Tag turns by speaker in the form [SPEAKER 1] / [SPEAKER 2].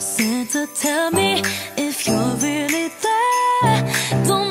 [SPEAKER 1] Santa, tell me if you're really there. Don't